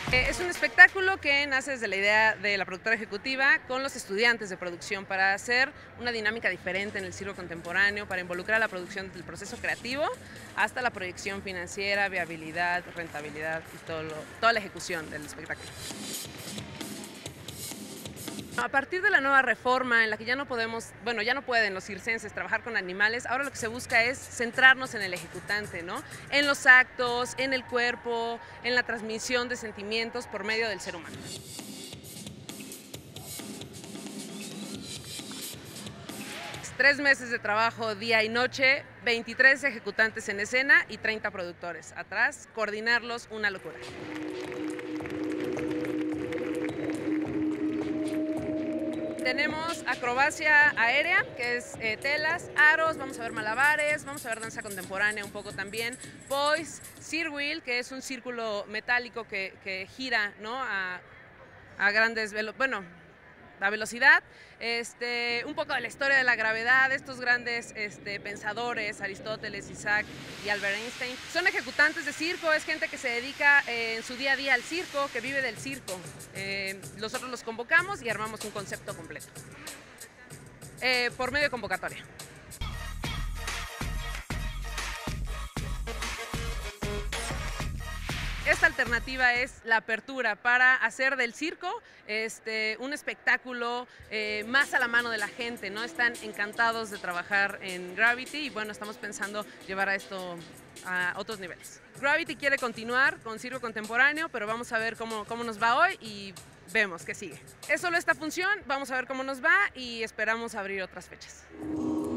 Es un espectáculo que nace desde la idea de la productora ejecutiva con los estudiantes de producción para hacer una dinámica diferente en el circo contemporáneo, para involucrar a la producción del proceso creativo hasta la proyección financiera, viabilidad, rentabilidad y toda la ejecución del espectáculo. A partir de la nueva reforma en la que ya no podemos, bueno, ya no pueden los circenses trabajar con animales, ahora lo que se busca es centrarnos en el ejecutante, ¿no? En los actos, en el cuerpo, en la transmisión de sentimientos por medio del ser humano. Tres meses de trabajo día y noche, 23 ejecutantes en escena y 30 productores atrás, coordinarlos, una locura. Tenemos acrobacia aérea, que es telas, aros, vamos a ver malabares, vamos a ver danza contemporánea un poco también, poise, cirwheel, que es un círculo metálico que gira, ¿no? a grandes a velocidad, un poco de la historia de la gravedad, estos grandes pensadores, Aristóteles, Isaac y Albert Einstein. Son ejecutantes de circo, es gente que se dedica en su día a día al circo, que vive del circo. Nosotros los convocamos y armamos un concepto completo. Por medio de convocatoria. Esta alternativa es la apertura para hacer del circo un espectáculo más a la mano de la gente, ¿no? Están encantados de trabajar en Gravity y bueno, estamos pensando llevar a esto a otros niveles. Gravity quiere continuar con circo contemporáneo, pero vamos a ver cómo nos va hoy y vemos qué sigue. Es solo esta función, vamos a ver cómo nos va y esperamos abrir otras fechas.